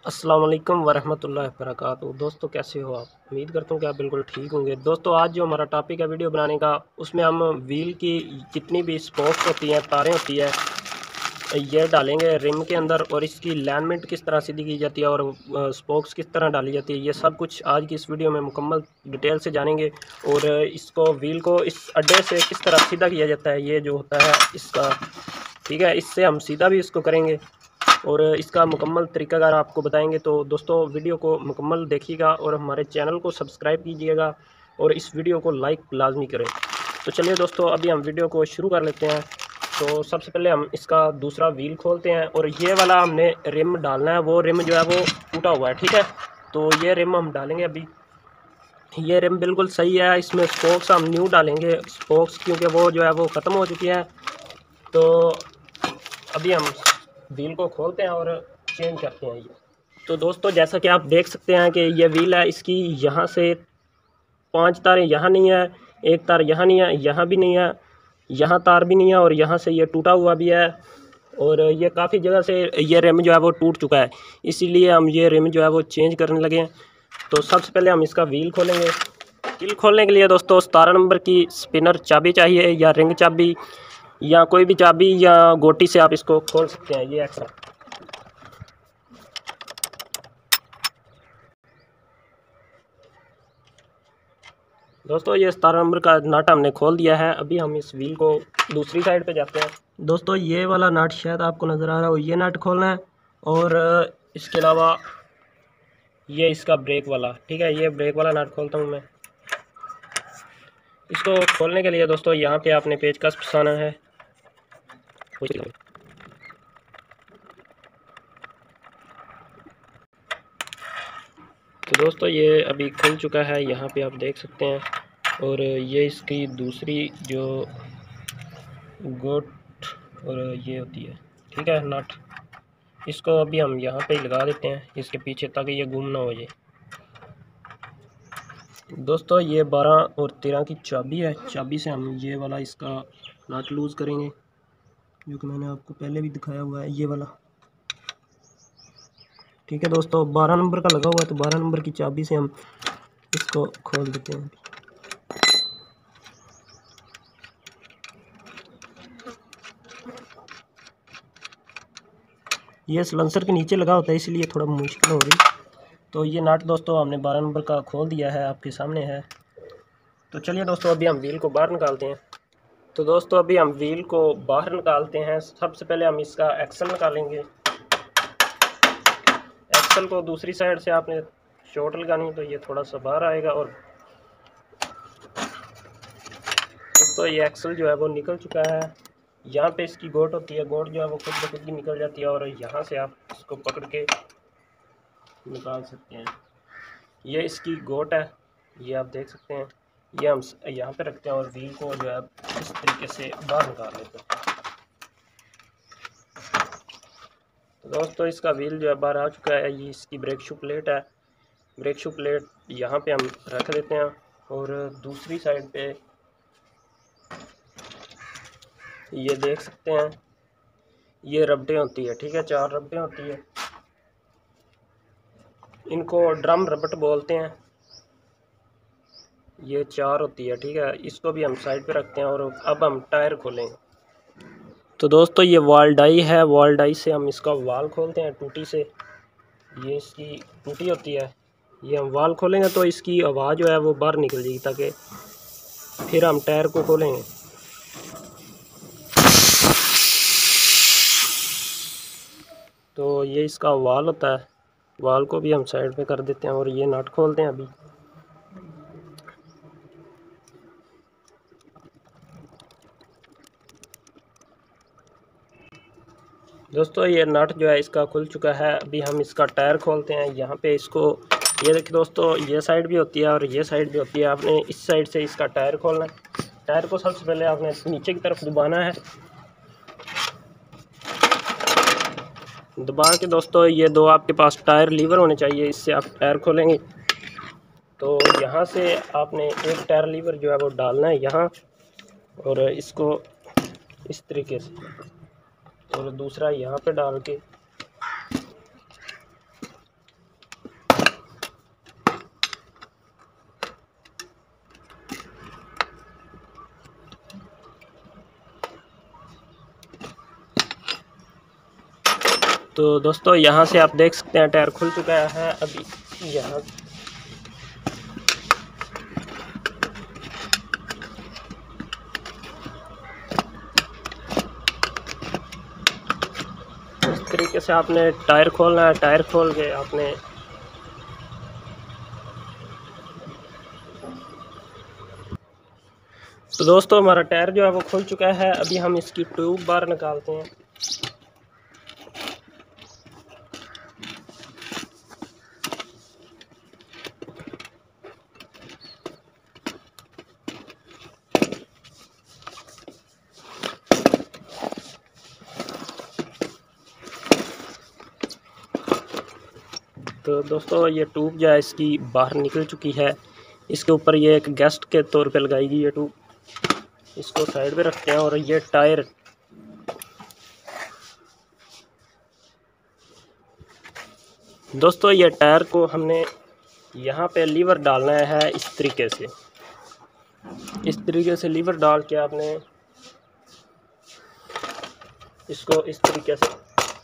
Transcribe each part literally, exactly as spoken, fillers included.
अस्सलाम वालेकुम वरहमतुल्लाहि वबरकातुहू। दोस्तों कैसे हो आप? उम्मीद करता हूँ कि आप बिल्कुल ठीक होंगे। दोस्तों आज जो हमारा टॉपिक है वीडियो बनाने का, उसमें हम व्हील की जितनी भी स्पोक्स होती हैं, तारें होती है, ये डालेंगे रिम के अंदर और इसकी अलाइनमेंट किस तरह सीधी की जाती है और स्पोक्स किस तरह डाली जाती है, ये सब कुछ आज की इस वीडियो में मुकम्मल डिटेल से जानेंगे। और इसको व्हील को इस अड्डे से किस तरह सीधा किया जाता है, ये जो होता है इसका, ठीक है, इससे हम सीधा भी इसको करेंगे और इसका मुकम्मल तरीक़ाकार आपको बताएंगे। तो दोस्तों वीडियो को मुकम्मल देखिएगा और हमारे चैनल को सब्सक्राइब कीजिएगा और इस वीडियो को लाइक लाजमी करें। तो चलिए दोस्तों अभी हम वीडियो को शुरू कर लेते हैं। तो सबसे पहले हम इसका दूसरा व्हील खोलते हैं और ये वाला हमने रिम डालना है, वो रिम जो है वो टूटा हुआ है, ठीक है। तो ये रिम हम डालेंगे अभी। ये रिम बिल्कुल सही है, इसमें स्पोक्स हम न्यू डालेंगे, स्पोक्स क्योंकि वो जो है वो ख़त्म हो चुकी है। तो अभी हम व्हील को खोलते हैं और चेंज करते हैं ये। तो दोस्तों जैसा कि आप देख सकते हैं कि ये व्हील है, इसकी यहाँ से पांच तारें यहाँ नहीं है, एक तार यहाँ नहीं है, यहाँ भी नहीं है, यहाँ तार भी नहीं है और यहाँ से ये टूटा हुआ भी है और ये काफ़ी जगह से ये रिम जो है वो टूट चुका है, इसीलिए हम ये रिम जो है वो चेंज करने लगे हैं। तो सबसे पहले हम इसका व्हील खोलेंगे। व्हील खोलने के लिए दोस्तों सतारह नंबर की स्पिनर चाबी चाहिए, या रिंग चाबी या कोई भी चाबी या गोटी से आप इसको खोल सकते हैं। ये एक्स्ट्रा दोस्तों ये सतारह नंबर का नट हमने खोल दिया है। अभी हम इस व्हील को दूसरी साइड पे जाते हैं। दोस्तों ये वाला नट शायद आपको नज़र आ रहा हो, ये नट खोलना है और इसके अलावा ये इसका ब्रेक वाला, ठीक है, ये ब्रेक वाला नट खोलता हूँ मैं। इसको खोलने के लिए दोस्तों यहाँ पे आपने पेचकस फंसाना है। तो दोस्तों ये अभी खुल चुका है, यहाँ पे आप देख सकते हैं। और ये इसकी दूसरी जो गोट और ये होती है, ठीक है, नट, इसको अभी हम यहाँ पे लगा देते हैं इसके पीछे, ताकि ये गुम ना हो जाए। दोस्तों ये बारह और तेरह की चाबी है, चाबी से हम ये वाला इसका नट लूज़ करेंगे, जो कि मैंने आपको पहले भी दिखाया हुआ है, ये वाला, ठीक है। दोस्तों बारह नंबर का लगा हुआ है, तो बारह नंबर की चाबी से हम इसको खोल देते हैं। ये सलेंसर के नीचे लगा होता है, इसलिए थोड़ा मुश्किल हो रही। तो ये नट दोस्तों हमने बारह नंबर का खोल दिया है, आपके सामने है। तो चलिए दोस्तों अभी हम व्हील को बाहर निकालते हैं। तो दोस्तों अभी हम व्हील को बाहर निकालते हैं। सबसे पहले हम इसका एक्सल निकालेंगे। एक्सल को दूसरी साइड से आपने शॉर्ट लगानी, तो ये थोड़ा सा बाहर आएगा। और दोस्तों ये एक्सल जो है वो निकल चुका है। यहाँ पे इसकी गोट होती है, गोट जो है वो खुद ब खुद ही निकल जाती है और यहाँ से आप इसको पकड़ के निकाल सकते हैं। ये इसकी गोट है, ये आप देख सकते हैं। ये हम यहाँ पे रखते हैं और व्हील को जो है इस तरीके से बाहर निकाल लेते हैं। तो दोस्तों इसका व्हील जो है बाहर आ चुका है। ये इसकी ब्रेक शू प्लेट है, ब्रेक शू प्लेट यहाँ पे हम रख देते हैं। और दूसरी साइड पे ये देख सकते हैं, ये रबड़े होती है, ठीक है, चार रबड़े होती है, इनको ड्रम रबट बोलते हैं। ये चार होती है, ठीक है, इसको भी हम साइड पे रखते हैं। और अब हम टायर खोलेंगे। तो दोस्तों ये वाल डाई है, वाल डाई से हम इसका वाल खोलते हैं टूटी से। ये इसकी टूटी होती है, ये हम वाल खोलेंगे तो इसकी आवाज़ जो है वो बाहर निकल जाएगी, ताकि फिर हम टायर को खोलेंगे। तो ये इसका वाल होता है, वाल को भी हम साइड पे कर देते हैं और ये नट खोलते हैं अभी। दोस्तों ये नट जो है इसका खुल चुका है। अभी हम इसका टायर खोलते हैं। यहाँ पे इसको, ये देखिए दोस्तों, ये साइड भी होती है और ये साइड भी होती है। आपने इस साइड से इसका टायर खोलना है। टायर को सबसे पहले आपने नीचे की तरफ दबाना है। दबा के दोस्तों ये दो आपके पास टायर लीवर होने चाहिए, इससे आप टायर खोलेंगे। तो यहाँ से आपने एक टायर लीवर जो है वो डालना है यहाँ, और इसको इस तरीके से, और दूसरा यहाँ पे डाल के तो दोस्तों यहाँ से आप देख सकते हैं टायर खुल चुका है। अभी यहाँ इस तरीके से आपने टायर खोलना है। टायर खोल के आपने तो दोस्तों हमारा टायर जो है वो खुल चुका है। अभी हम इसकी ट्यूब बाहर निकालते हैं। तो दोस्तों ये ट्यूब जो है इसकी बाहर निकल चुकी है। इसके ऊपर ये एक गेस्ट के तौर पे लगाएगी ये ट्यूब। इसको साइड पे रखते हैं। और ये टायर दोस्तों ये टायर को हमने यहाँ पे लीवर डालना है इस तरीके से। इस तरीके से लीवर डाल के आपने इसको इस तरीके से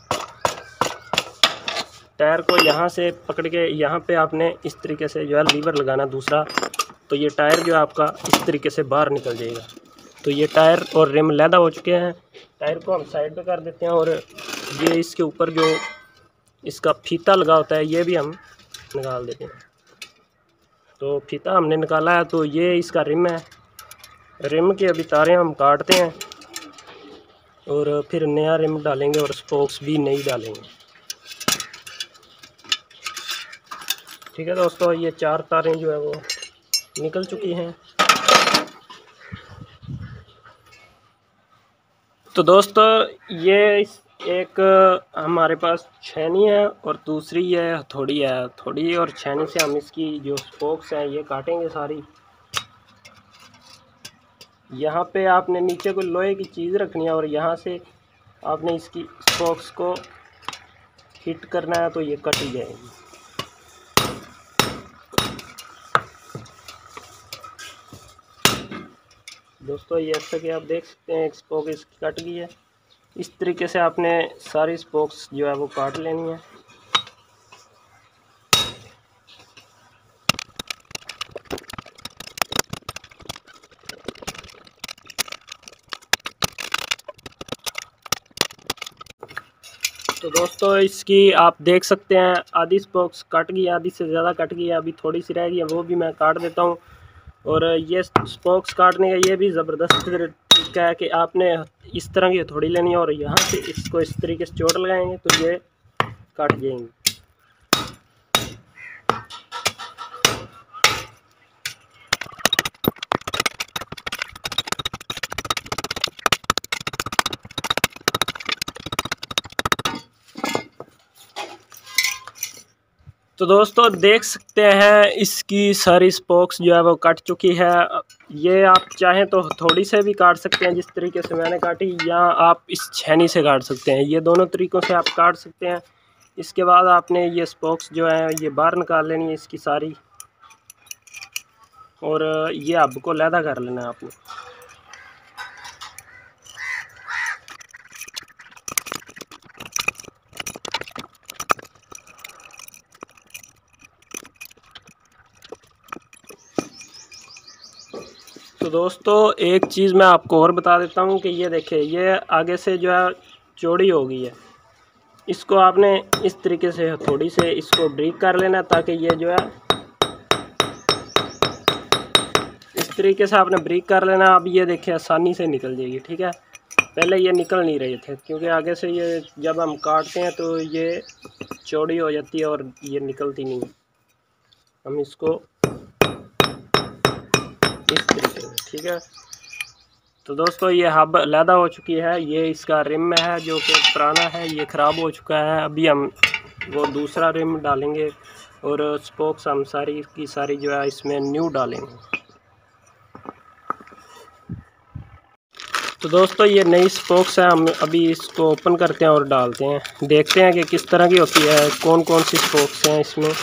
टायर को यहाँ से पकड़ के यहाँ पे आपने इस तरीके से जो है लीवर लगाना दूसरा। तो ये टायर जो है आपका इस तरीके से बाहर निकल जाएगा। तो ये टायर और रिम लैदा हो चुके हैं। टायर को हम साइड पे कर देते हैं। और ये इसके ऊपर जो इसका फीता लगा होता है ये भी हम निकाल देते हैं। तो फीता हमने निकाला है। तो ये इसका रिम है। रिम के अभी तारें हम काटते हैं और फिर नया रिम डालेंगे और स्पोक्स भी नई डालेंगे। ठीक है दोस्तों, ये चार तारें जो है वो निकल चुकी हैं। तो दोस्तों ये एक हमारे पास छेनी है और दूसरी है हथौड़ी है। हथौड़ी और छेनी से हम इसकी जो स्पोक्स हैं ये काटेंगे सारी। यहाँ पे आपने नीचे कोई लोहे की चीज़ रखनी है और यहाँ से आपने इसकी स्पोक्स को हिट करना है तो ये कट ही जाएगी। दोस्तों ये ऐसा कि आप देख सकते हैं एक स्पोक इसकी कट गई है। इस तरीके से आपने सारी स्पोक्स जो है वो काट लेनी है। तो दोस्तों इसकी आप देख सकते हैं आधी स्पोक्स कट गई, आधी से ज़्यादा कट गई है। अभी थोड़ी सी रह गई है, वो भी मैं काट देता हूँ। और ये स्पोक्स काटने का ये भी ज़बरदस्त तरीका है कि आपने इस तरह की हथौड़ी लेनी है और यहाँ से इसको इस तरीके से चोट लगाएंगे तो ये कट जाएंगे। तो दोस्तों देख सकते हैं इसकी सारी स्पोक्स जो है वो कट चुकी है। ये आप चाहें तो हथौड़ी से भी काट सकते हैं जिस तरीके से मैंने काटी, या आप इस छेनी से काट सकते हैं। ये दोनों तरीक़ों से आप काट सकते हैं। इसके बाद आपने ये स्पोक्स जो है ये बाहर निकाल लेनी है इसकी सारी। और ये हब को लैदा कर लेना है आपने। तो दोस्तों एक चीज़ मैं आपको और बता देता हूँ कि ये देखिए ये आगे से जो है चौड़ी हो गई है। इसको आपने इस तरीके से हथौड़ी से इसको ब्रेक कर लेना ताकि ये जो है इस तरीके से आपने ब्रेक कर लेना। अब ये देखिए आसानी से निकल जाएगी। ठीक है, पहले ये निकल नहीं रहे थे क्योंकि आगे से ये जब हम काटते हैं तो ये चौड़ी हो जाती है और ये निकलती नहीं। हम इसको इस तरीके से, ठीक है। तो दोस्तों ये हब अलहदा हो चुकी है। ये इसका रिम है जो कि पुराना है, ये ख़राब हो चुका है। अभी हम वो दूसरा रिम डालेंगे और स्पोक्स हम सारी की सारी जो है इसमें न्यू डालेंगे। तो दोस्तों ये नई स्पोक्स है, हम अभी इसको ओपन करते हैं और डालते हैं, देखते हैं कि किस तरह की होती है, कौन कौन सी स्पोक्स हैं इसमें।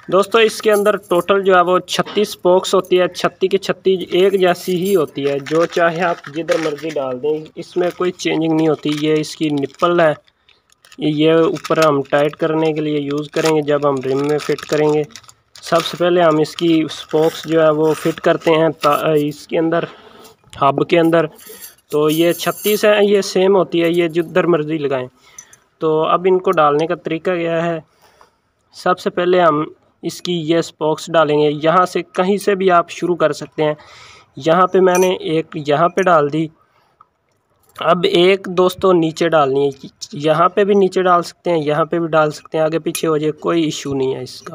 दोस्तों इसके अंदर टोटल जो है वो छत्तीस स्पोक्स होती है, छत्तीस की छत्तीस एक जैसी ही होती है, जो चाहे आप जिधर मर्जी डाल दें, इसमें कोई चेंजिंग नहीं होती। ये इसकी निप्पल है, ये ऊपर हम टाइट करने के लिए यूज़ करेंगे जब हम रिम में फ़िट करेंगे। सबसे पहले हम इसकी स्पोक्स जो है वो फिट करते हैं इसके अंदर, हब के अंदर। तो ये छत्तीस है, ये सेम होती है, ये जिधर मर्जी लगाएं। तो अब इनको डालने का तरीका क्या है, सबसे पहले हम इसकी ये स्पोक्स डालेंगे। यहाँ से कहीं से भी आप शुरू कर सकते हैं। यहाँ पे मैंने एक यहाँ पे डाल दी। अब एक दोस्तों नीचे डालनी है, यहाँ पे भी नीचे डाल सकते हैं, यहाँ पे भी डाल सकते हैं, आगे पीछे हो जाए कोई इशू नहीं है इसका।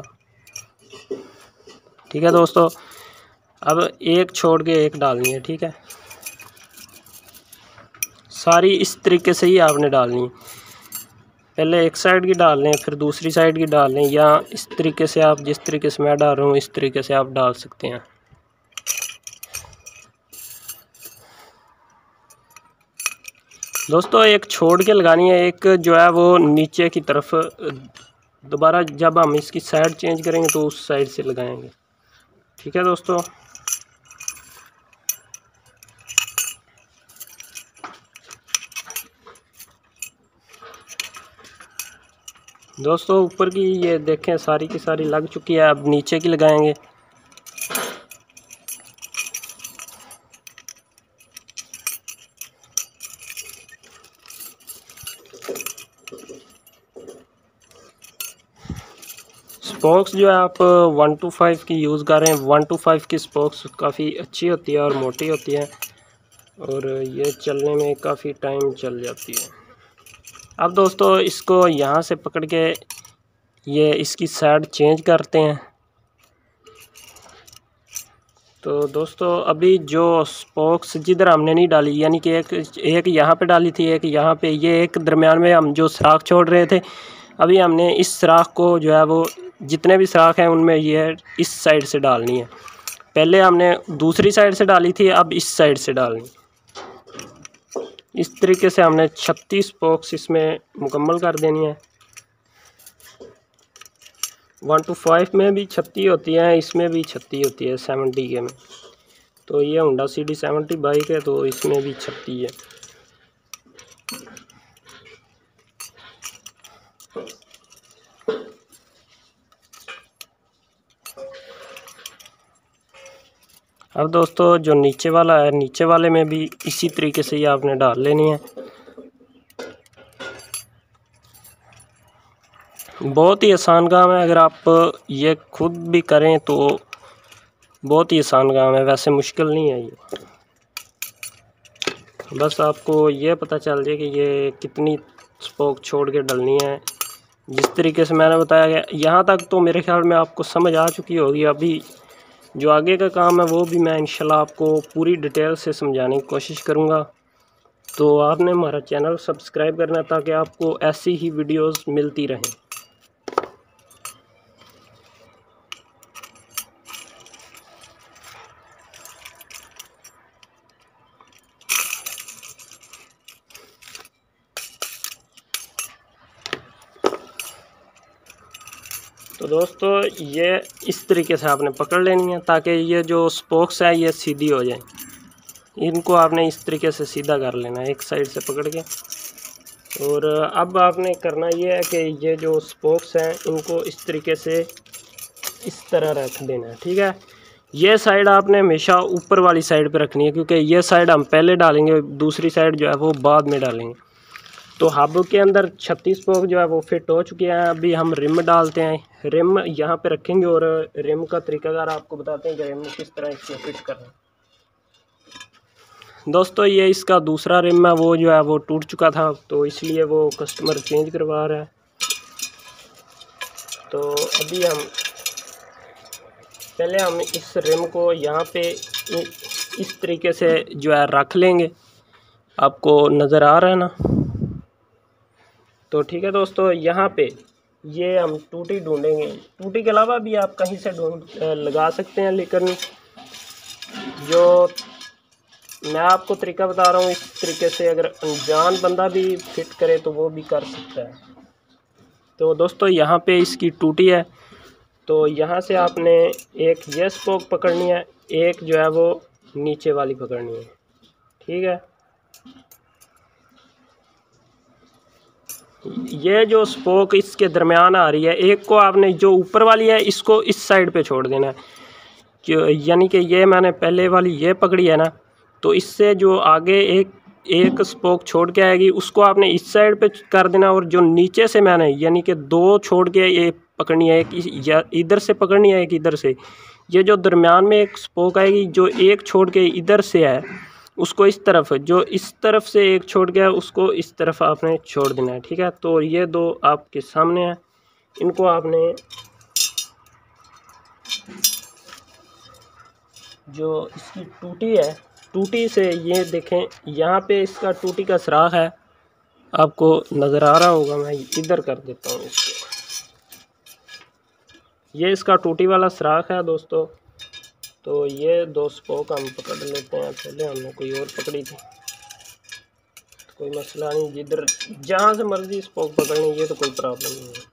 ठीक है दोस्तों, अब एक छोड़ के एक डालनी है। ठीक है, सारी इस तरीके से ही आपने डालनी है। पहले एक साइड की डाल लें, फिर दूसरी साइड की डाल लें, या इस तरीके से आप जिस तरीके से मैं डाल रहा हूँ इस तरीके से आप डाल सकते हैं। दोस्तों एक छोड़ के लगानी है, एक जो है वो नीचे की तरफ दोबारा जब हम इसकी साइड चेंज करेंगे तो उस साइड से लगाएंगे। ठीक है दोस्तों, दोस्तों ऊपर की ये देखें सारी की सारी लग चुकी है, अब नीचे की लगाएंगे। स्पोक्स जो है आप वन टू फाइव की यूज़ कर रहे हैं, वन टू फाइव की स्पोक्स काफ़ी अच्छी होती है और मोटी होती है, और ये चलने में काफ़ी टाइम चल जाती है। अब दोस्तों इसको यहाँ से पकड़ के ये इसकी साइड चेंज करते हैं। तो दोस्तों अभी जो स्पोक्स जिधर हमने नहीं डाली, यानी कि एक एक यहाँ पे डाली थी, एक यहाँ पे, ये एक दरमियान में हम जो सुराख छोड़ रहे थे, अभी हमने इस सुराख को जो है वो जितने भी सुराख हैं उनमें ये इस साइड से डालनी है। पहले हमने दूसरी साइड से डाली थी, अब इस साइड से डालनी। इस तरीके से हमने छत्तीस स्पोक्स इसमें मुकम्मल कर देनी है। वन टू फाइव में भी छत्तीस होती है, इसमें भी छत्तीस होती है सेवेंटी के में। तो ये Honda C D seventy bike है, तो इसमें भी छत्तीस है। अब दोस्तों जो नीचे वाला है, नीचे वाले में भी इसी तरीके से ही आपने डाल लेनी है। बहुत ही आसान काम है, अगर आप ये खुद भी करें तो बहुत ही आसान काम है, वैसे मुश्किल नहीं है ये। बस आपको ये पता चल जाए कि ये कितनी स्पोक छोड़ के डलनी है, जिस तरीके से मैंने बताया गया। यहाँ तक तो मेरे ख्याल में आपको समझ आ चुकी होगी। अभी जो आगे का काम है वो भी मैं इंशाल्लाह आपको पूरी डिटेल से समझाने की कोशिश करूँगा। तो आपने हमारा चैनल सब्सक्राइब करना ताकि आपको ऐसी ही वीडियोस मिलती रहें। तो दोस्तों ये इस तरीके से आपने पकड़ लेनी है ताकि ये जो स्पोक्स है ये सीधी हो जाए। इनको आपने इस तरीके से सीधा कर लेना है एक साइड से पकड़ के। और अब आपने करना ये है कि ये जो स्पोक्स हैं इनको इस तरीके से इस तरह रख देना है। ठीक है, ये साइड आपने हमेशा ऊपर वाली साइड पे रखनी है, क्योंकि ये साइड हम पहले डालेंगे, दूसरी साइड जो है वो बाद में डालेंगे। तो हब के अंदर छत्तीस स्पोक जो है वो फिट हो चुके हैं। अभी हम रिम डालते हैं। रिम यहाँ पे रखेंगे और रिम का तरीकाकार आपको बताते हैं कि रिम किस तरह इसमें फिट करना है। दोस्तों ये इसका दूसरा रिम है, वो जो है वो टूट चुका था, तो इसलिए वो कस्टमर चेंज करवा रहा है। तो अभी हम पहले हम इस रिम को यहाँ पे इस तरीके से जो है रख लेंगे। आपको नज़र आ रहा है ना? तो ठीक है दोस्तों, यहाँ पे ये हम टूटी ढूंढेंगे। टूटी के अलावा भी आप कहीं से ढूंढ लगा सकते हैं, लेकिन जो मैं आपको तरीका बता रहा हूँ इस तरीके से अगर अनजान बंदा भी फिट करे तो वो भी कर सकता है। तो दोस्तों यहाँ पे इसकी टूटी है, तो यहाँ से आपने एक ये स्पोक पकड़नी है, एक जो है वो नीचे वाली पकड़नी है, ठीक है। ये जो स्पोक इसके दरमियान आ रही है, एक को आपने जो ऊपर वाली है इसको इस साइड पे छोड़ देना है, यानी कि ये मैंने पहले वाली ये पकड़ी है ना, तो इससे जो आगे एक एक स्पोक छोड़ के आएगी उसको आपने इस साइड पे कर देना, और जो नीचे से मैंने यानी कि दो छोड़ के ये पकड़नी है, एक इधर से पकड़नी है एक इधर से, ये जो दरमियान में एक स्पोक आएगी जो एक छोड़ के इधर से है उसको इस तरफ, जो इस तरफ से एक छोड़ गया उसको इस तरफ आपने छोड़ देना है, ठीक है। तो ये दो आपके सामने हैं, इनको आपने जो इसकी टूटी है, टूटी से ये देखें यहाँ पे इसका टूटी का सुराख है, आपको नज़र आ रहा होगा, मैं इधर कर देता हूँ इसको। ये इसका टूटी वाला सुराख है दोस्तों। तो ये दो स्पोक हम पकड़ लेते हैं, पहले हमने कोई और पकड़ी थी, तो कोई मसला नहीं, जिधर जहाँ से मर्जी स्पोक पकड़नी, ये तो कोई प्रॉब्लम नहीं है।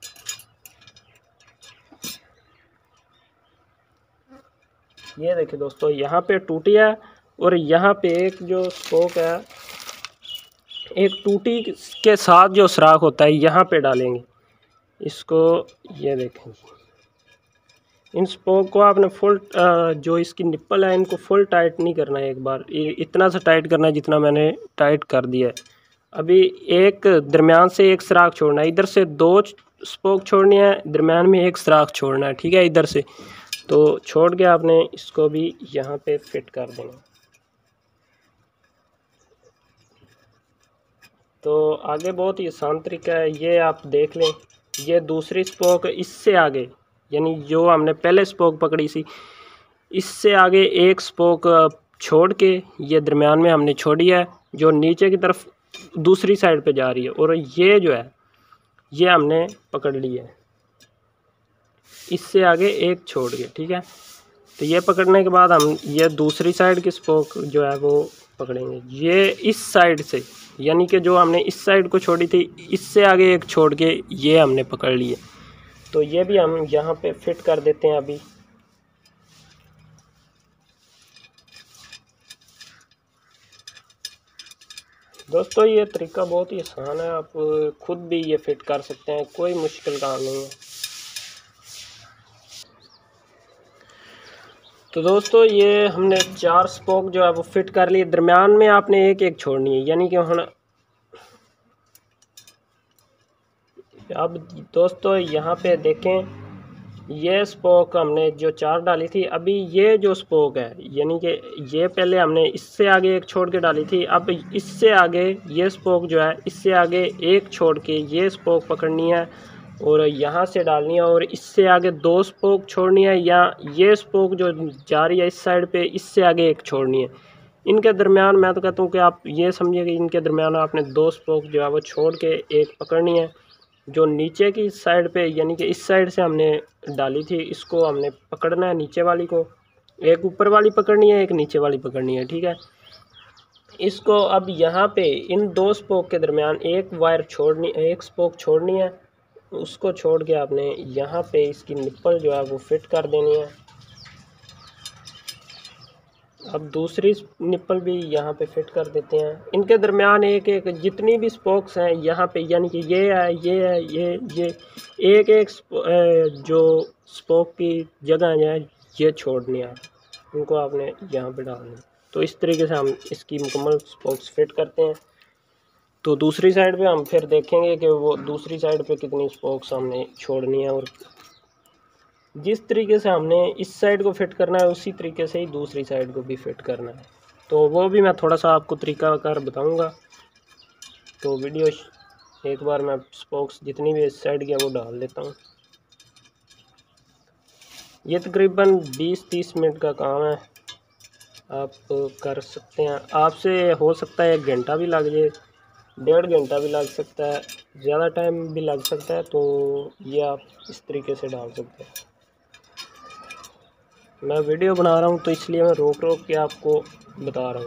ये देखिए दोस्तों, यहाँ पे टूटी है और यहाँ पे एक जो स्पोक है, एक टूटी के साथ जो सुराख होता है यहाँ पे डालेंगे इसको। ये देखें, इन स्पोक को आपने फुल जो इसकी निप्पल है इनको फुल टाइट नहीं करना है, एक बार इतना सा टाइट करना है जितना मैंने टाइट कर दिया है। अभी एक दरमियान से एक सुराख छोड़ना है, इधर से दो स्पोक छोड़नी है, दरमियान में एक सुराख छोड़ना है, ठीक है, इधर से। तो छोड़ के आपने इसको भी यहाँ पे फिट कर देना। तो आगे बहुत ही आसान तरीका है, ये आप देख लें। ये दूसरी स्पोक इससे आगे, यानी जो हमने पहले स्पोक पकड़ी सी, इससे आगे एक स्पोक छोड़ के ये दरमियान में हमने छोड़ी है, जो नीचे की तरफ दूसरी साइड पे जा रही है, और ये जो है ये हमने पकड़ ली है, इससे आगे एक छोड़ के, ठीक है। तो ये पकड़ने के बाद हम ये दूसरी साइड की स्पोक जो है वो पकड़ेंगे, ये इस साइड से, यानी कि जो हमने इस साइड को छोड़ी थी इससे आगे एक छोड़ के ये हमने पकड़ लिए। तो ये भी हम यहाँ पे फिट कर देते हैं अभी। दोस्तों ये तरीका बहुत ही आसान है, आप खुद भी ये फिट कर सकते हैं, कोई मुश्किल काम नहीं है। तो दोस्तों ये हमने चार स्पोक जो है वो फिट कर लिए, दरमियान में आपने एक एक छोड़नी है, यानी कि हम अब दोस्तों यहाँ पे देखें, ये स्पोक हमने जो चार डाली थी, अभी ये जो स्पोक है यानी कि ये पहले हमने इससे आगे एक छोड़ के डाली थी, अब इससे आगे ये स्पोक जो है इससे आगे एक छोड़ के ये स्पोक पकड़नी है और यहाँ से डालनी है, और इससे आगे दो स्पोक छोड़नी है, या ये स्पोक जो जा रही है इस साइड पे इससे आगे एक छोड़नी है। इनके दरमियान मैं तो कहता हूँ कि आप ये समझिए कि इनके दरमियान आपने दो स्पोक जो है वो छोड़ के एक पकड़नी है, जो नीचे की साइड पे यानी कि इस साइड से हमने डाली थी इसको हमने पकड़ना है, नीचे वाली को, एक ऊपर वाली पकड़नी है, एक नीचे वाली पकड़नी है, ठीक है। इसको अब यहाँ पे इन दो स्पोक के दरमियान एक वायर छोड़नी, एक स्पोक छोड़नी है, उसको छोड़ के आपने यहाँ पे इसकी निप्पल जो है वो फिट कर देनी है। अब दूसरी निप्पल भी यहाँ पे फिट कर देते हैं, इनके दरमियान एक एक जितनी भी स्पोक्स हैं यहाँ पे, यानी कि ये है ये है ये ये एक एक जो स्पोक की जगह है ये छोड़नी है, उनको आपने यहाँ पे डालना। तो इस तरीके से हम इसकी मुकम्मल स्पोक्स फिट करते हैं। तो दूसरी साइड पे हम फिर देखेंगे कि वो दूसरी साइड पे कितनी स्पोक्स हमने छोड़नी है, और जिस तरीके से हमने इस साइड को फिट करना है उसी तरीके से ही दूसरी साइड को भी फिट करना है। तो वो भी मैं थोड़ा सा आपको तरीका कर बताऊंगा। तो वीडियो एक बार मैं स्पोक्स जितनी भी इस साइड की है वो डाल देता हूँ। ये तकरीबन बीस तीस मिनट का काम है, आप कर सकते हैं। आपसे हो सकता है एक घंटा भी लग जाए, डेढ़ घंटा भी लग सकता है, ज़्यादा टाइम भी लग सकता है। तो ये आप इस तरीके से डाल सकते हैं। मैं वीडियो बना रहा हूँ तो इसलिए मैं रोक रोक के आपको बता रहा हूँ।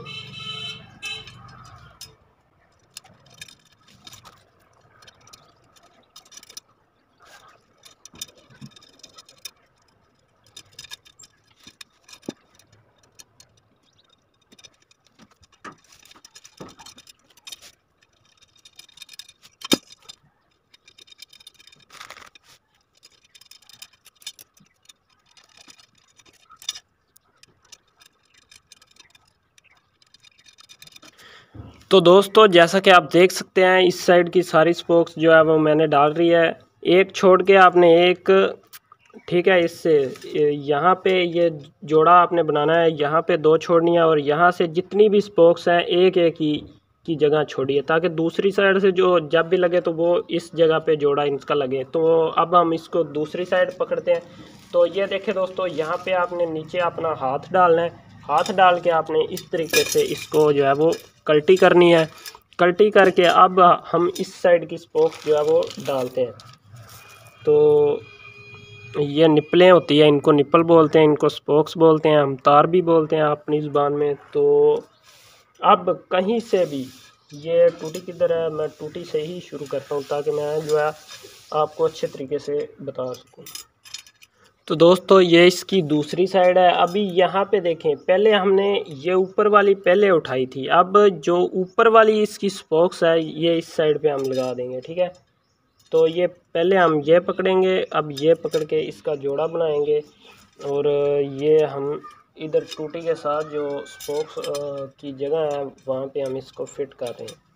तो दोस्तों जैसा कि आप देख सकते हैं इस साइड की सारी स्पोक्स जो है वो मैंने डाल रही है, एक छोड़ के आपने एक, ठीक है। इससे यहाँ पे ये जोड़ा आपने बनाना है, यहाँ पे दो छोड़नी है और यहाँ से जितनी भी स्पोक्स हैं एक एक ही की जगह छोड़िए, ताकि दूसरी साइड से जो जब भी लगे तो वो इस जगह पे जोड़ा इनका लगे। तो अब हम इसको दूसरी साइड पकड़ते हैं। तो ये देखें दोस्तों, यहाँ पे आपने नीचे अपना हाथ डालना है, हाथ डाल के आपने इस तरीके से इसको जो है वो कल्टी करनी है। कल्टी करके अब हम इस साइड की स्पोक्स जो है वो डालते हैं। तो ये निपलें होती है, इनको निपल बोलते हैं, इनको स्पोक्स बोलते हैं, हम तार भी बोलते हैं अपनी ज़ुबान में। तो अब कहीं से भी ये टूटी किधर है, मैं टूटी से ही शुरू करता हूँ ताकि मैं जो है आपको अच्छे तरीके से बता सकूँ। तो दोस्तों ये इसकी दूसरी साइड है। अभी यहाँ पे देखें, पहले हमने ये ऊपर वाली पहले उठाई थी, अब जो ऊपर वाली इसकी स्पोक्स है ये इस साइड पे हम लगा देंगे, ठीक है। तो ये पहले हम ये पकड़ेंगे, अब ये पकड़ के इसका जोड़ा बनाएंगे और ये हम इधर टूटी के साथ जो स्पोक्स की जगह है वहाँ पे हम इसको फिट कर रहे हैं,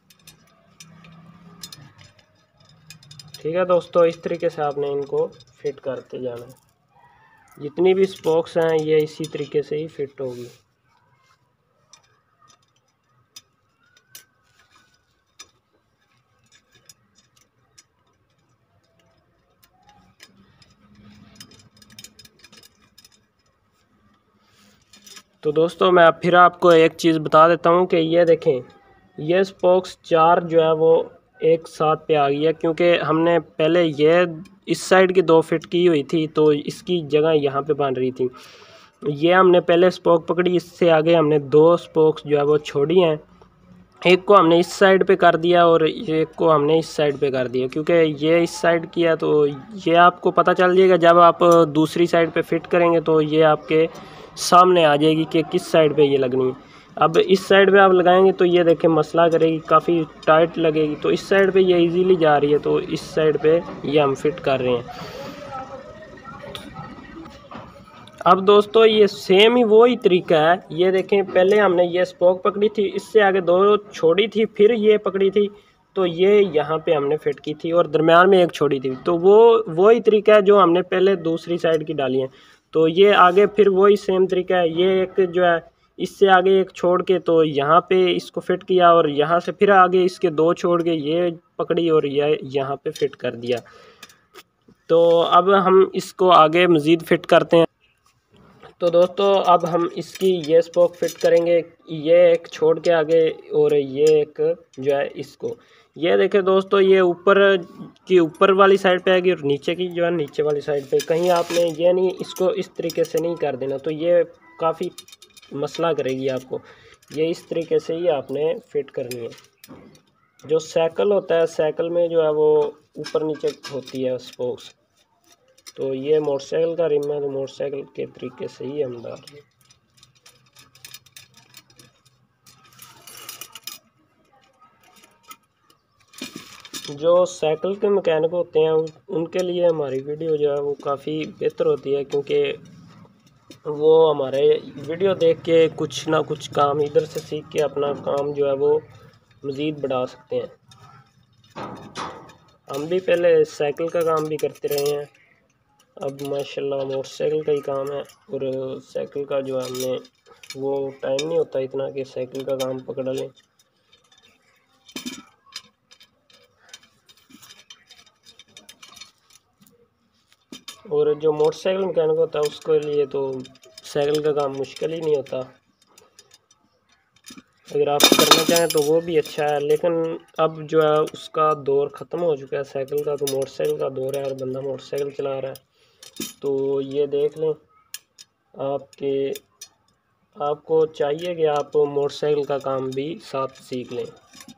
ठीक है दोस्तों। इस तरीके से आपने इनको फिट करते जाना है, जितनी भी स्पोक्स हैं ये इसी तरीके से ही फिट होगी। तो दोस्तों मैं फिर आपको एक चीज़ बता देता हूँ कि ये देखें, ये स्पोक्स चार जो है वो एक साथ पे आ गई है, क्योंकि हमने पहले ये इस साइड की दो फिट की हुई थी तो इसकी जगह यहाँ पे बन रही थी। ये हमने पहले स्पोक पकड़ी, इससे आगे हमने दो स्पोक्स जो है वो छोड़ी हैं, एक को हमने इस साइड पे कर दिया और एक को हमने इस साइड पे कर दिया, क्योंकि ये इस साइड किया तो ये आपको पता चल जाएगा जब आप दूसरी साइड पे फिट करेंगे तो ये आपके सामने आ जाएगी कि किस साइड पे ये लगनी है। अब इस साइड पे आप लगाएंगे तो ये देखें मसला करेगी, काफ़ी टाइट लगेगी। तो इस साइड पे ये इजीली जा रही है तो इस साइड पे ये हम फिट कर रहे हैं। अब दोस्तों ये सेम ही वो ही तरीका है, ये देखें पहले हमने ये स्पोक पकड़ी थी, इससे आगे दो छोड़ी थी, फिर ये पकड़ी थी तो ये यहाँ पे हमने फिट की थी और दरम्यान में एक छोड़ी थी। तो वो वो ही तरीका है जो हमने पहले दूसरी साइड की डाली है। तो ये आगे फिर वही सेम तरीका है, ये एक जो है इससे आगे एक छोड़ के तो यहाँ पे इसको फिट किया और यहाँ से फिर आगे इसके दो छोड़ के ये पकड़ी और ये यहाँ पे फिट कर दिया। तो अब हम इसको आगे मज़ीद फिट करते हैं। तो दोस्तों अब हम इसकी ये स्पोक फिट करेंगे, ये एक छोड़ के आगे और ये एक जो है इसको, ये देखें दोस्तों ये ऊपर की ऊपर वाली साइड पे आएगी और नीचे की जो है नीचे वाली साइड पे। कहीं आपने ये नहीं इसको इस तरीके से नहीं कर देना, तो ये काफ़ी मसला करेगी आपको। ये इस तरीके से ही आपने फिट करनी है। जो साइकिल होता है, साइकिल में जो है वो ऊपर नीचे होती है स्पोक्स, तो ये मोटरसाइकिल का रिम है तो मोटरसाइकिल के तरीके से ही हम डाल रहे हैं। जो साइकिल के मैकेनिक होते हैं उनके लिए हमारी वीडियो जो है वो काफ़ी बेहतर होती है, क्योंकि वो हमारे वीडियो देख के कुछ ना कुछ काम इधर से सीख के अपना काम जो है वो मज़ीद बढ़ा सकते हैं। हम भी पहले साइकिल का काम भी करते रहे हैं, अब माशाल्लाह मोटरसाइकिल का ही काम है। और साइकिल का जो है हमने वो टाइम नहीं होता इतना कि साइकिल का काम पकड़ लें। और जो मोटरसाइकिल मैकेनिक होता है उसके लिए तो साइकिल का काम मुश्किल ही नहीं होता, अगर आप करना चाहें तो वो भी अच्छा है। लेकिन अब जो है उसका दौर ख़त्म हो चुका है साइकिल का, तो मोटरसाइकिल का दौर है और बंदा मोटरसाइकिल चला रहा है। तो ये देख लें, आपके आपको चाहिए कि आप मोटरसाइकिल का काम भी साथ सीख लें।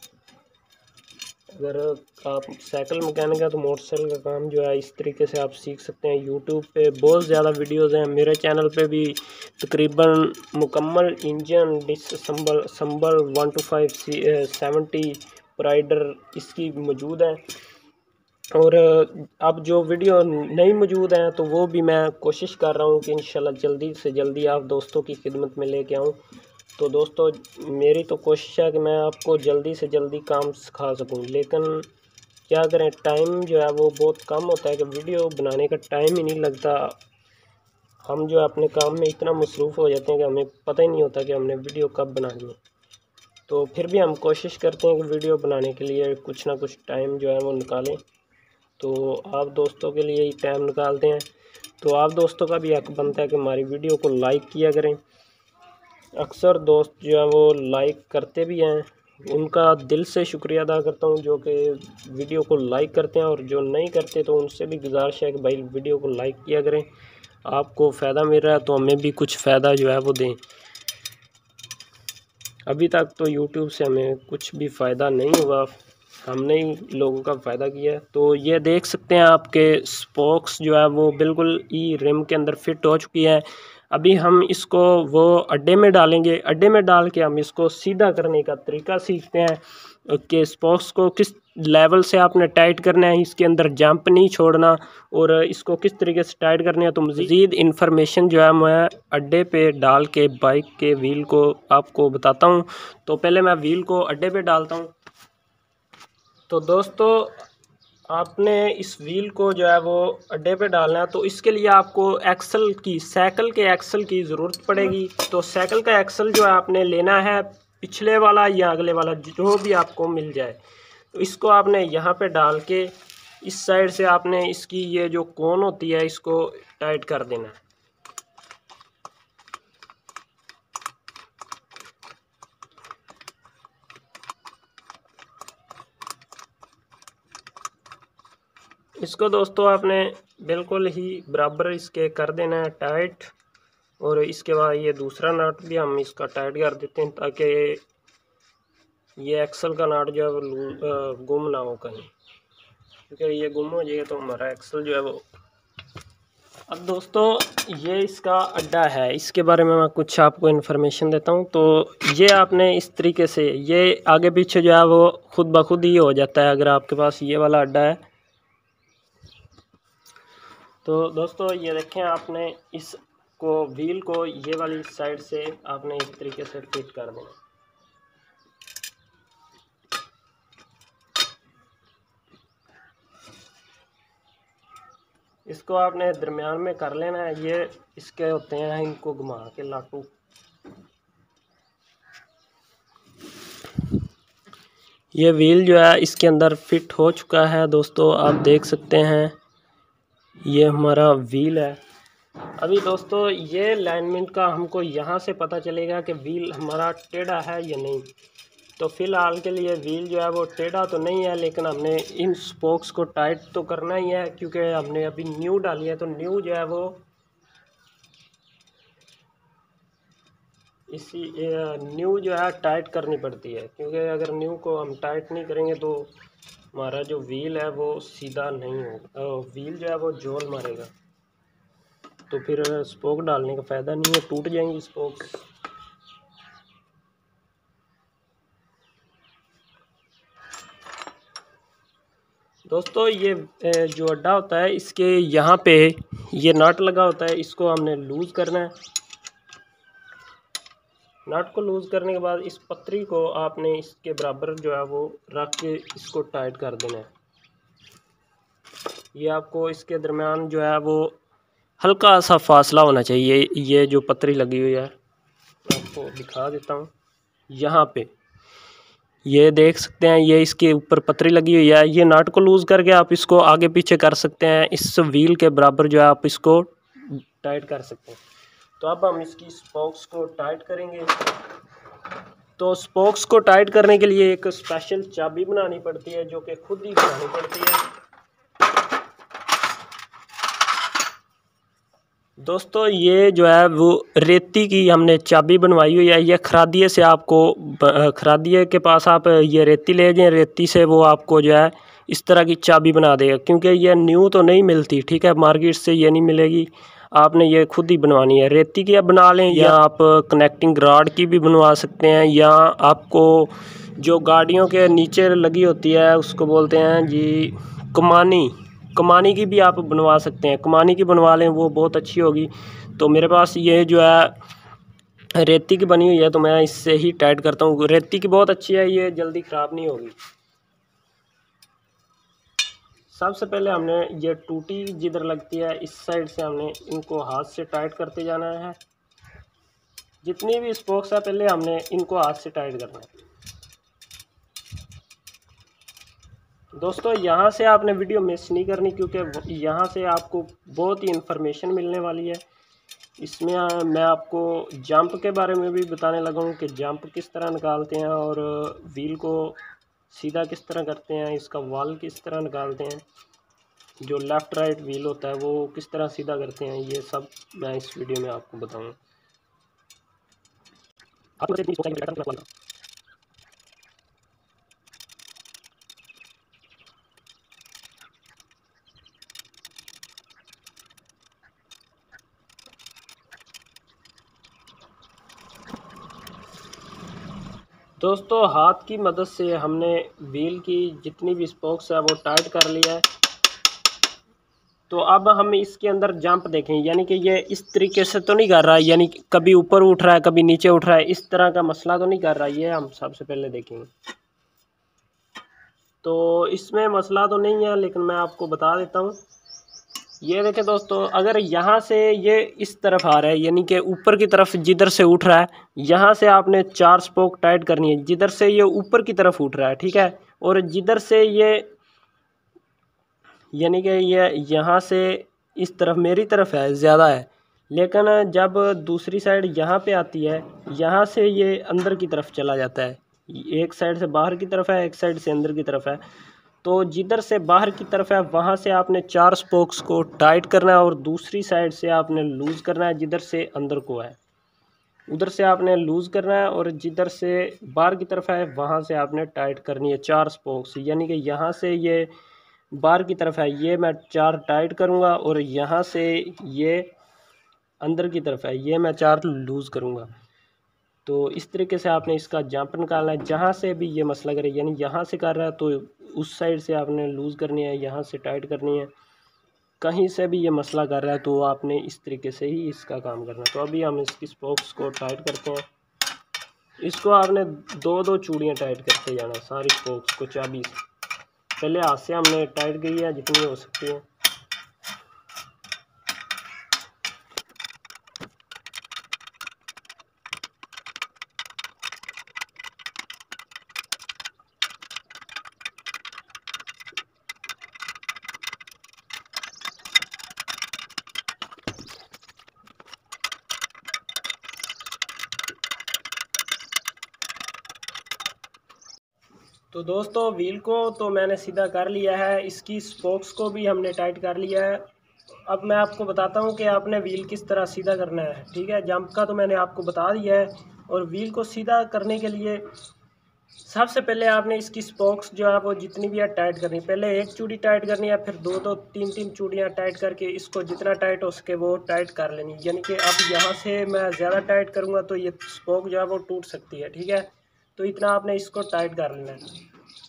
अगर आप साइकिल मैकेनिक है तो मोटरसाइकिल का काम जो है इस तरीके से आप सीख सकते हैं। यूट्यूब पे बहुत ज़्यादा वीडियोज़ हैं, मेरे चैनल पे भी तकरीबन मुकम्मल engine disassemble assemble one two five seventy Pridor इसकी मौजूद है। और अब जो वीडियो नहीं मौजूद हैं तो वो भी मैं कोशिश कर रहा हूँ कि इंशाल्लाह जल्दी से जल्दी आप दोस्तों की खिदमत में लेके आऊँ। तो दोस्तों मेरी तो कोशिश है कि मैं आपको जल्दी से जल्दी काम सिखा सकूं, लेकिन क्या करें, टाइम जो है वो बहुत कम होता है कि वीडियो बनाने का टाइम ही नहीं लगता। हम जो है अपने काम में इतना मसरूफ़ हो जाते हैं कि हमें पता ही नहीं होता कि हमने वीडियो कब बनानी है। तो फिर भी हम कोशिश करते हैं कि वीडियो बनाने के लिए कुछ ना कुछ टाइम जो है वो निकालें। तो आप दोस्तों के लिए ही टाइम निकालते हैं। तो आप दोस्तों का भी हक बनता है कि हमारी वीडियो को लाइक किया करें। अक्सर दोस्त जो है वो लाइक करते भी हैं, उनका दिल से शुक्रिया अदा करता हूं जो कि वीडियो को लाइक करते हैं, और जो नहीं करते तो उनसे भी गुजारिश है कि भाई वीडियो को लाइक किया करें। आपको फ़ायदा मिल रहा है तो हमें भी कुछ फ़ायदा जो है वो दें। अभी तक तो यूट्यूब से हमें कुछ भी फ़ायदा नहीं हुआ, हमने ही लोगों का फ़ायदा किया है। तो ये देख सकते हैं आपके स्पोक्स जो है वो बिल्कुल ई रिम के अंदर फिट हो चुकी है। अभी हम इसको वो अड्डे में डालेंगे, अड्डे में डाल के हम इसको सीधा करने का तरीका सीखते हैं कि स्पोक्स को किस लेवल से आपने टाइट करना है, इसके अंदर जंप नहीं छोड़ना, और इसको किस तरीके से टाइट करना है। तो मज़ीद इन्फॉर्मेशन जो है मैं अड्डे पे डाल के बाइक के व्हील को आपको बताता हूँ। तो पहले मैं व्हील को अड्डे पे डालता हूँ। तो दोस्तों आपने इस व्हील को जो है वो अड्डे पे डालना है, तो इसके लिए आपको एक्सल की, साइकिल के एक्सल की ज़रूरत पड़ेगी। तो साइकिल का एक्सल जो है आपने लेना है, पिछले वाला या अगले वाला जो भी आपको मिल जाए। तो इसको आपने यहाँ पे डाल के इस साइड से आपने इसकी ये जो कोन होती है इसको टाइट कर देना है। इसको दोस्तों आपने बिल्कुल ही बराबर इसके कर देना है टाइट, और इसके बाद ये दूसरा नट भी हम इसका टाइट कर देते हैं ताकि ये एक्सल का नट जो है वो गुम ना हो कहीं, क्योंकि ये गुम हो जाएगा तो हमारा एक्सल जो है वो। अब दोस्तों ये इसका अड्डा है, इसके बारे में मैं कुछ आपको इन्फॉर्मेशन देता हूँ। तो ये आपने इस तरीके से, ये आगे पीछे जो है वो खुद ब खुद ही हो जाता है अगर आपके पास ये वाला अड्डा है। तो दोस्तों ये देखें, आपने इसको व्हील को ये वाली साइड से आपने इस तरीके से फिट कर देना। इसको आपने दरमियान में कर लेना है। ये इसके होते हैं, इनको घुमा के लाटू। ये व्हील जो है इसके अंदर फिट हो चुका है दोस्तों, आप देख सकते हैं ये हमारा व्हील है। अभी दोस्तों ये लाइनमेंट का हमको यहाँ से पता चलेगा कि व्हील हमारा टेढ़ा है या नहीं। तो फ़िलहाल के लिए व्हील जो है वो टेढ़ा तो नहीं है, लेकिन हमने इन स्पोक्स को टाइट तो करना ही है, क्योंकि हमने अभी न्यू डाली है। तो न्यू जो है वो इसी न्यू जो है टाइट करनी पड़ती है, क्योंकि अगर न्यू को हम टाइट नहीं करेंगे तो हमारा जो व्हील है वो सीधा नहीं होगा, व्हील जो है वो झोल मारेगा। तो फिर स्पोक डालने का फ़ायदा नहीं है, टूट जाएंगी स्पोक। दोस्तों ये जो अड्डा होता है इसके यहाँ पे ये नट लगा होता है, इसको हमने लूज़ करना है। नट को लूज़ करने के बाद इस पतरी को आपने इसके बराबर जो है वो रख के इसको टाइट कर देना है। ये आपको इसके दरमियान जो है वो हल्का सा फासला होना चाहिए। ये जो पतरी लगी हुई है आपको दिखा देता हूँ, यहाँ पे ये देख सकते हैं, ये इसके ऊपर पतरी लगी हुई है। ये नट को लूज़ करके आप इसको आगे पीछे कर सकते हैं, इस व्हील के बराबर जो है आप इसको टाइट कर सकते हैं। तो अब हम इसकी स्पोक्स को टाइट करेंगे। तो स्पोक्स को टाइट करने के लिए एक स्पेशल चाबी बनानी पड़ती है, जो कि खुद ही बनानी पड़ती है। दोस्तों ये जो है वो रेती की हमने चाबी बनवाई हुई है। ये खरादिये से आपको, खरादिये के पास आप ये रेती ले जाएं, रेती से वो आपको जो है इस तरह की चाबी बना देगा, क्योंकि ये न्यू तो नहीं मिलती, ठीक है, मार्केट से ये नहीं मिलेगी, आपने ये खुद ही बनवानी है। रेती की आप बना लें, या आप कनेक्टिंग रॉड की भी बनवा सकते हैं, या आपको जो गाड़ियों के नीचे लगी होती है उसको बोलते हैं जी कमानी, कमानी की भी आप बनवा सकते हैं। कमानी की बनवा लें, वो बहुत अच्छी होगी। तो मेरे पास ये जो है रेती की बनी हुई है तो मैं इससे ही टाइट करता हूँ। रेती की बहुत अच्छी है, ये जल्दी ख़राब नहीं होगी। सबसे पहले हमने ये टूटी जिधर लगती है इस साइड से हमने इनको हाथ से टाइट करते जाना है। जितनी भी स्पोक्स है पहले हमने इनको हाथ से टाइट करना है। दोस्तों यहाँ से आपने वीडियो मिस नहीं करनी, क्योंकि यहाँ से आपको बहुत ही इन्फॉर्मेशन मिलने वाली है। इसमें मैं आपको जंप के बारे में भी बताने लगा हूँ कि जंप किस तरह निकालते हैं और व्हील को सीधा किस तरह करते हैं, इसका वाल किस तरह निकालते हैं, जो लेफ़्ट राइट व्हील होता है वो किस तरह सीधा करते हैं, ये सब मैं इस वीडियो में आपको बताऊँगा। दोस्तों हाथ की मदद से हमने व्हील की जितनी भी स्पोक्स है वो टाइट कर लिया है। तो अब हम इसके अंदर जंप देखें, यानी कि ये इस तरीके से तो नहीं कर रहा है, यानी कि कभी ऊपर उठ रहा है कभी नीचे उठ रहा है, इस तरह का मसला तो नहीं कर रहा है। ये हम सबसे पहले देखेंगे। तो इसमें मसला तो नहीं है, लेकिन मैं आपको बता देता हूँ। ये देखें दोस्तों, अगर यहाँ से ये इस तरफ आ रहा है, यानी कि ऊपर की तरफ जिधर से उठ रहा है, यहाँ से आपने चार स्पोक टाइट करनी है जिधर से ये ऊपर की तरफ उठ रहा है, ठीक है। और जिधर से ये यानी कि ये यहाँ से इस तरफ मेरी तरफ है ज़्यादा है, लेकिन जब दूसरी साइड यहाँ पे आती है, यहाँ से ये अंदर की तरफ चला जाता है। एक साइड से बाहर की तरफ है, एक साइड से अंदर की तरफ है। तो जिधर से बाहर की तरफ है वहाँ से आपने चार स्पोक्स को टाइट करना है और दूसरी साइड से आपने लूज़ करना है जिधर से अंदर को है, उधर से आपने लूज़ करना है। और जिधर से बाहर की तरफ है वहाँ से आपने टाइट करनी है चार स्पोक्स, यानी कि यहाँ से ये बाहर की तरफ है, ये मैं चार टाइट करूँगा और यहाँ से ये अंदर की तरफ है, ये मैं चार लूज़ करूँगा। तो इस तरीके से आपने इसका जंप निकालना है। जहाँ से भी ये मसला करे, यानी यहाँ से कर रहा है तो उस साइड से आपने लूज़ करनी है, यहाँ से टाइट करनी है। कहीं से भी ये मसला कर रहा है तो आपने इस तरीके से ही इसका काम करना है। तो अभी हम इसकी स्पोक्स को टाइट करते हैं। इसको आपने दो दो चूड़ियाँ टाइट करते जाना, सारी स्पोक्स को चाबी से। पहले हाथ से हमने टाइट की है जितनी हो सकती है। तो दोस्तों व्हील को तो मैंने सीधा कर लिया है, इसकी स्पोक्स को भी हमने टाइट कर लिया है। अब मैं आपको बताता हूँ कि आपने व्हील किस तरह सीधा करना है, ठीक है। जंप का तो मैंने आपको बता दिया है, और व्हील को सीधा करने के लिए सबसे पहले आपने इसकी स्पोक्स जो है वो जितनी भी है टाइट करनी। पहले एक चूड़ी टाइट करनी है, फिर दो दो तीन तीन चूड़ियाँ टाइट करके इसको जितना टाइट हो सके वो टाइट कर लेनी। यानी कि अब यहाँ से मैं ज़्यादा टाइट करूँगा तो ये स्पोक जो है वो टूट सकती है, ठीक है। तो इतना आपने इसको टाइट कर लेना है।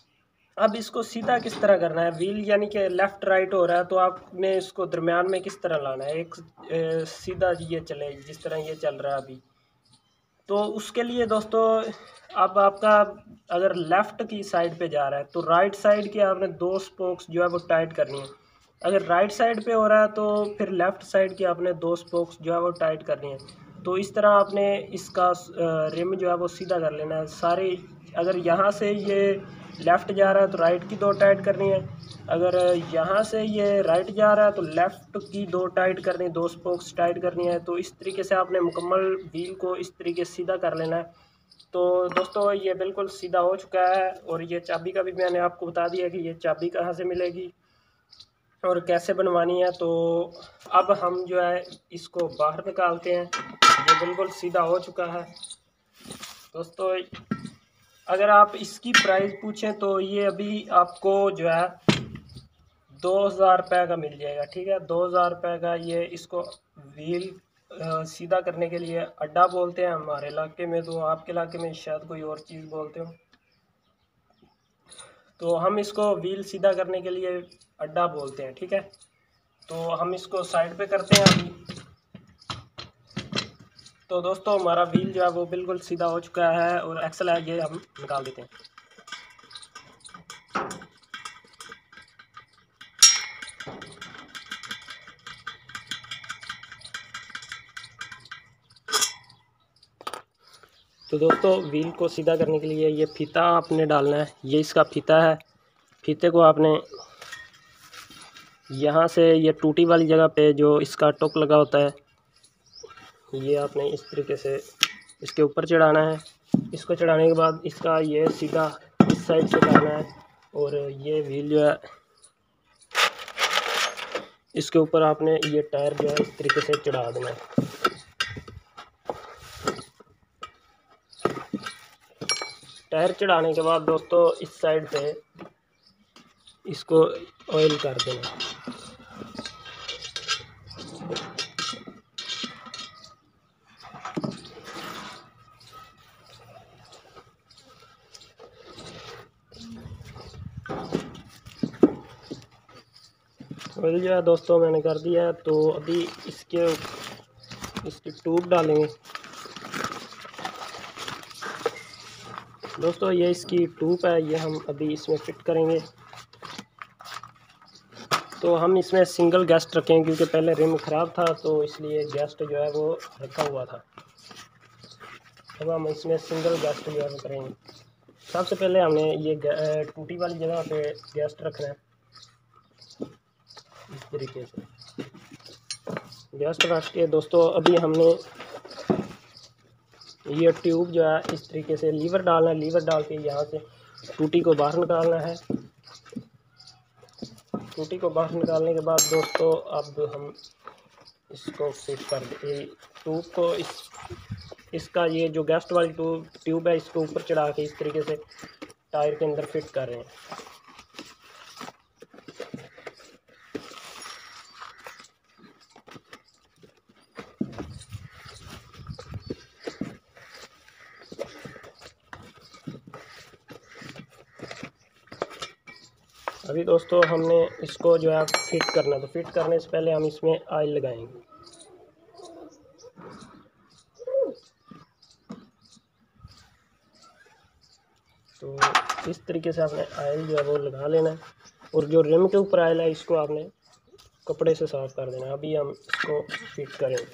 अब इसको सीधा किस तरह करना है, व्हील यानी कि लेफ़्ट राइट हो रहा है तो आपने इसको दरमियान में किस तरह लाना है, एक ए, सीधा ये चले जिस तरह ये चल रहा है अभी। तो उसके लिए दोस्तों अब आपका अगर लेफ़्ट की साइड पे जा रहा है तो राइट साइड की आपने दो स्पोक्स जो है वो टाइट करनी है। अगर राइट साइड पे हो रहा है तो फिर लेफ़्ट साइड की आपने दो स्पोक्स जो है वो टाइट करनी है। तो इस तरह आपने इसका रिम जो है वो सीधा कर लेना है सारी। अगर यहाँ से ये लेफ़्ट जा रहा है तो राइट की दो टाइट करनी है, अगर यहाँ से ये राइट जा रहा है तो लेफ़्ट की दो टाइट करनी, दो स्पोक्स टाइट करनी है। तो इस तरीके से आपने मुकम्मल व्हील को इस तरीके से सीधा कर लेना है। तो दोस्तों ये बिल्कुल सीधा हो चुका है, और ये चाबी का भी मैंने आपको बता दिया कि ये चाबी कहाँ से मिलेगी और कैसे बनवानी है। तो अब हम जो है इसको बाहर निकालते हैं। ये बिल्कुल सीधा हो चुका है। दोस्तों अगर आप इसकी प्राइस पूछें तो ये अभी आपको जो है दो हज़ार रुपये का मिल जाएगा, ठीक है। दो हज़ार रुपये का ये इसको व्हील सीधा करने के लिए अड्डा बोलते हैं हमारे इलाके में, तो आपके इलाके में शायद कोई और चीज़ बोलते हो। तो हम इसको व्हील सीधा करने के लिए अड्डा बोलते हैं, ठीक है। तो हम इसको साइड पे करते हैं अभी। तो दोस्तों हमारा व्हील जो है वो बिल्कुल सीधा हो चुका है और एक्सल है, ये हम निकाल देते हैं। तो दोस्तों व्हील को सीधा करने के लिए ये फीता आपने डालना है, ये इसका फीता है। फीते को आपने यहाँ से ये टूटी वाली जगह पे जो इसका टोक लगा होता है, ये आपने इस तरीके से इसके ऊपर चढ़ाना है। इसको चढ़ाने के बाद इसका ये सीधा इस साइड से करना है और ये व्हील जो है इसके ऊपर आपने ये टायर जो है इस तरीके से चढ़ा देना है। टायर चढ़ाने के बाद दोस्तों इस साइड पे इसको ऑयल कर देना। ऑयल जो है दोस्तों मैंने कर दिया है। तो अभी इसके इसकी ट्यूब डालेंगे। दोस्तों ये इसकी ट्यूब है, ये हम अभी इसमें फिट करेंगे। तो हम इसमें सिंगल गैस्ट रखेंगे क्योंकि पहले रिम ख़राब था, तो इसलिए गैस्ट जो है वो रखा हुआ था। अब हम इसमें सिंगल गैस्ट जो है वो करेंगे। सबसे पहले हमने ये टूटी वाली जगह पे गैस्ट रखना है इस तरीके से। गैस्ट रख के दोस्तों अभी हमने ये ट्यूब जो है इस तरीके से लीवर डालना है। लीवर डाल के यहाँ से टूटी को बाहर निकालना है। टूटी को बाहर निकालने के बाद दोस्तों अब हम इसको फिट कर देंगे। ट्यूब को इस इसका ये जो गैस्ट वाली ट्यूब ट्यूब है इसको ऊपर चढ़ा के इस तरीके से टायर के अंदर फिट कर रहे हैं। अभी दोस्तों हमने इसको जो है फिट करना, तो फिट करने से पहले हम इसमें ऑयल लगाएंगे। तो इस तरीके से आपने ऑयल जो है वो लगा लेना है और जो रिम के ऊपर ऑयल है इसको आपने कपड़े से साफ कर देना है। अभी हम इसको फिट करेंगे।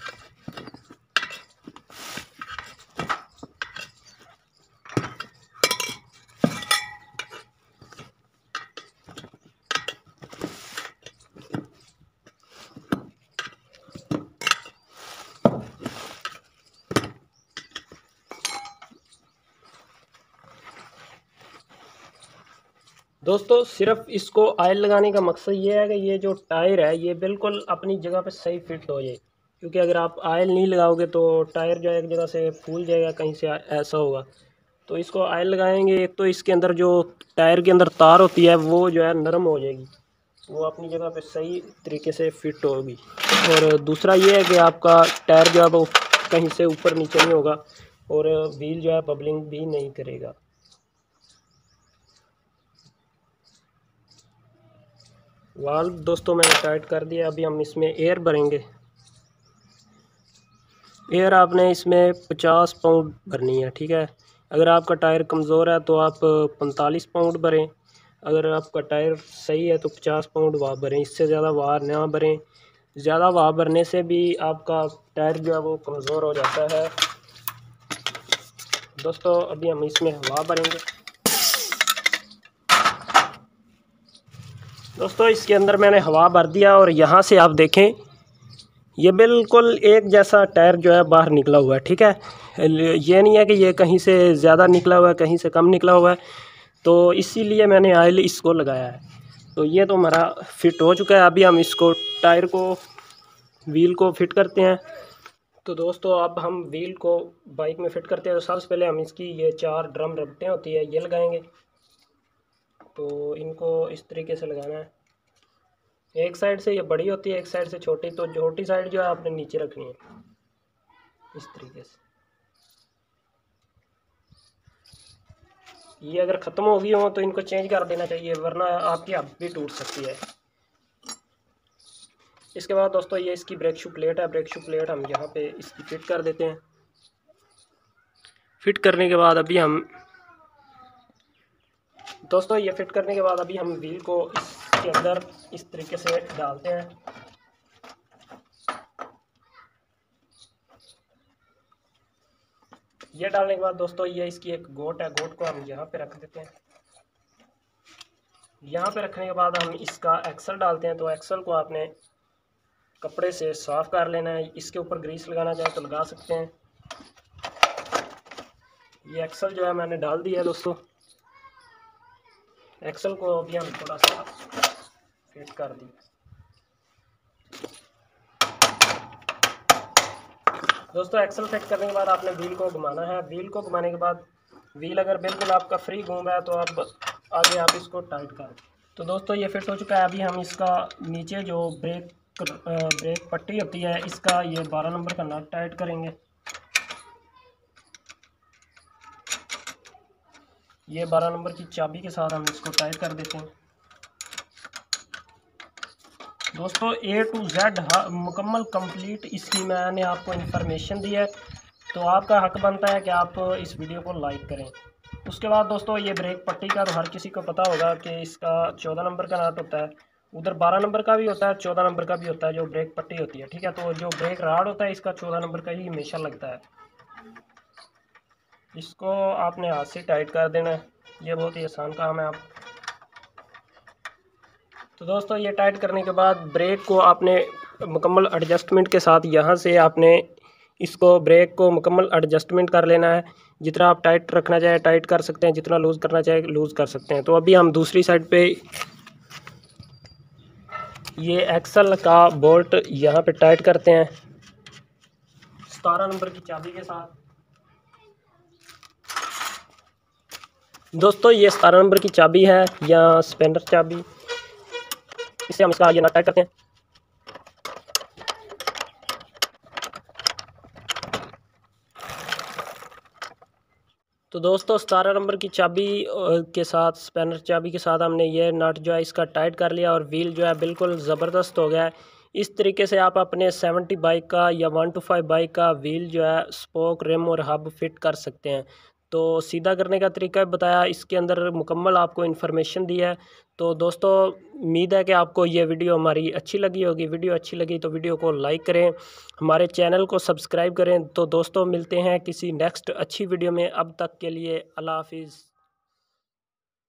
दोस्तों सिर्फ इसको ऑयल लगाने का मकसद ये है कि ये जो टायर है ये बिल्कुल अपनी जगह पे सही फिट हो जाए। क्योंकि अगर आप ऑयल नहीं लगाओगे तो टायर जो है एक जगह से फूल जाएगा, कहीं से ऐसा होगा। तो इसको ऑयल लगाएंगे, एक तो इसके अंदर जो टायर के अंदर तार होती है वो जो है नरम हो जाएगी, वो अपनी जगह पे सही तरीके से फिट होगी। और दूसरा ये है कि आपका टायर जो है वो कहीं से ऊपर नीचे नहीं होगा और व्हील जो है बबलिंग भी नहीं करेगा। वाल्व दोस्तों मैंने टाइट कर दिया। अभी हम इसमें एयर भरेंगे। एयर आपने इसमें पचास पाउंड भरनी है, ठीक है। अगर आपका टायर कमज़ोर है तो आप पैंतालीस पाउंड भरें। अगर आपका टायर सही है तो पचास पाउंड वाह भरें, इससे ज़्यादा वाह ना भरें। ज़्यादा वाह भरने से भी आपका टायर जो है वो कमज़ोर हो जाता है। दोस्तों अभी हम इसमें हवा भरेंगे। दोस्तों इसके अंदर मैंने हवा भर दिया और यहाँ से आप देखें ये बिल्कुल एक जैसा टायर जो है बाहर निकला हुआ है, ठीक है। ये नहीं है कि ये कहीं से ज़्यादा निकला हुआ है कहीं से कम निकला हुआ है, तो इसीलिए मैंने ऑयल इसको लगाया है। तो ये तो हमारा फिट हो चुका है। अभी हम इसको टायर को व्हील को फिट करते हैं। तो दोस्तों अब हम व्हील को बाइक में फिट करते हैं। तो सबसे पहले हम इसकी ये चार ड्रम रबटें होती है ये लगाएंगे। तो इनको इस तरीके से लगाना है। एक साइड से ये बड़ी होती है, एक साइड से छोटी। तो छोटी साइड जो है आपने नीचे रखनी है इस तरीके से। ये अगर ख़त्म हो गई हो तो इनको चेंज कर देना चाहिए, वरना आपकी हब भी टूट सकती है। इसके बाद दोस्तों ये इसकी ब्रेक शू प्लेट है। ब्रेक शू प्लेट हम यहाँ पे इसकी फिट कर देते हैं। फिट करने के बाद अभी हम दोस्तों ये फिट करने के बाद अभी हम व्हील को इसके अंदर इस तरीके से डालते हैं। ये डालने के बाद दोस्तों ये इसकी एक गोट है, गोट को हम यहाँ पे रख देते हैं। यहाँ पे रखने के बाद हम इसका एक्सल डालते हैं। तो एक्सल को आपने कपड़े से साफ कर लेना है। इसके ऊपर ग्रीस लगाना चाहे तो लगा सकते हैं। ये एक्सल जो है मैंने डाल दिया है दोस्तों। एक्सल को अभी हम थोड़ा सा फिट कर दिया। दोस्तों एक्सल फिट करने के बाद आपने व्हील को घुमाना है। व्हील को घुमाने के बाद व्हील अगर बिल्कुल आपका फ्री घूम रहा है तो आप आगे आप इसको टाइट कर। तो दोस्तों ये फिट हो चुका है। अभी हम इसका नीचे जो ब्रेक ब्रेक पट्टी होती है इसका ये बारह नंबर का नट टाइट करेंगे। ये बारह नंबर की चाबी के साथ हम इसको टाइट कर देते हैं। दोस्तों ए टू जेड मुकम्मल कंप्लीट इसकी मैंने आपको इन्फॉर्मेशन दी है, तो आपका हक बनता है कि आप इस वीडियो को लाइक करें। उसके बाद दोस्तों ये ब्रेक पट्टी का तो हर किसी को पता होगा कि इसका चौदह नंबर का नट होता है। उधर बारह नंबर का भी होता है, चौदह नंबर का भी होता है जो ब्रेक पट्टी होती है, ठीक है। तो जो ब्रेक राड होता है इसका चौदह नंबर का ही हमेशा लगता है। इसको आपने हाथ से टाइट कर देना है। ये बहुत ही आसान काम है। आप तो दोस्तों ये टाइट करने के बाद ब्रेक को आपने मुकम्मल एडजस्टमेंट के साथ यहाँ से आपने इसको ब्रेक को मुकम्मल एडजस्टमेंट कर लेना है। जितना आप टाइट रखना चाहे टाइट कर सकते हैं, जितना लूज़ करना चाहे लूज़ कर सकते हैं। तो अभी हम दूसरी साइड पे ये एक्सल का बोल्ट यहाँ पे टाइट करते हैं सतारह नंबर की चाबी के साथ। दोस्तों ये सतारह नंबर की चाबी है या स्पेंडर चाबी, इससे हम इसका ये नट टाइट करते हैं। तो दोस्तों सतारह नंबर की चाबी के साथ स्पेनर चाबी के साथ हमने ये नट जो है इसका टाइट कर लिया और व्हील जो है बिल्कुल ज़बरदस्त हो गया है। इस तरीके से आप अपने सेवेंटी बाइक का या वन टू फाइव बाइक का व्हील जो है स्पोक रिम और हब फिट कर सकते हैं। तो सीधा करने का तरीका बताया, इसके अंदर मुकम्मल आपको इन्फॉर्मेशन दी है। तो दोस्तों उम्मीद है कि आपको ये वीडियो हमारी अच्छी लगी होगी। वीडियो अच्छी लगी तो वीडियो को लाइक करें, हमारे चैनल को सब्सक्राइब करें। तो दोस्तों मिलते हैं किसी नेक्स्ट अच्छी वीडियो में। अब तक के लिए अल्लाह हाफिज़।